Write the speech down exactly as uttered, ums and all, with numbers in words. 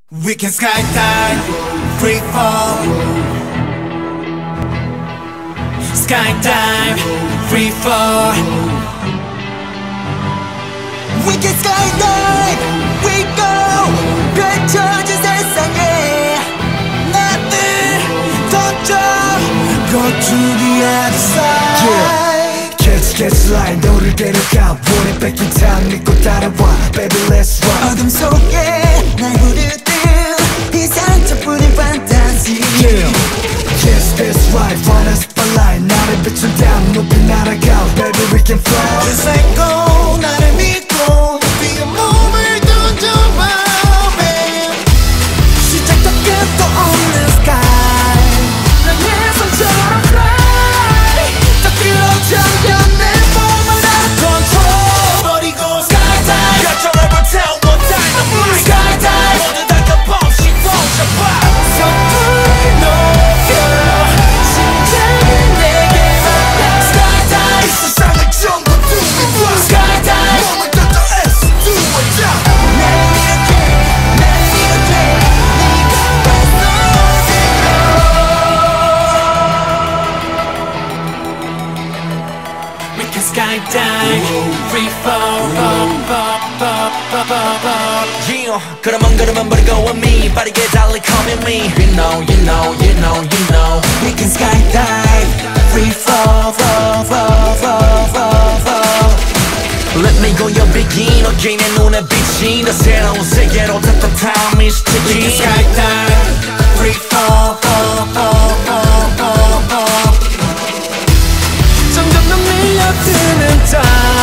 We can skydive, free fall. Skydive, free fall. We can skydive, we go. 펼쳐진 세상에 nothing, don't jump. Go to the other side. Yeah. Catch, catch line, 너를 데려가. 원해 뺏긴 탕 믿고 따라와. Baby, let's run. 어둠 속에 날 부르듯 이 상처뿐인 판타지. Yeah. Yes, that's right. Run a spotlight. 나를 비춘다면 높이 날아가. Baby, we can fly. Just let go, 나를 믿고 네가 몸을 던져봐, babe. 시작도 끝도 없는 sky. 나의 손처럼 fly. 더 길어져 내 몸을 out of control. 버리고 skydive. 결정을 불태워 dynamite. Skydive. 모두 다 겹없이 던져봐. 선불 녹여 심장은 내게 맡겨. Skydive. 이 세상을 전부 두고 봐. Skydive. 몸을 던져 S to a jump. 날 이렇게 날 이렇게 네가 We can skydive, free fall, fall, fall, fall, fall, fall, fall. Yeah, 걸음만 걸음만 버리고 with me 빠르게 달리 come at me. You know, you know, you know, you know. We can skydive, free fall, fall, fall, fall, fall, fall. Let me go your begin. 어제 내 눈에 비친 더 새로운 세계로 따뜻한 미스틱. We can skydive, free fall, fall, fall, fall, fall, fall. 점점 더 밀려드는 time.